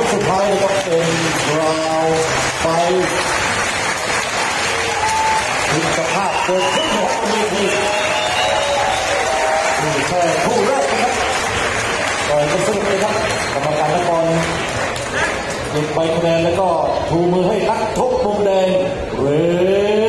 สุดท้ายนะครับเป็นราวไปถึงสภาพเกิดขึ้นของทีมนี่แค่คู่แรกนะครับต่อยกันสนุกเลยครับกรรมการนครหยิบใบคะแนนแล้วก็ชูมือให้นักชกมุมแดงเร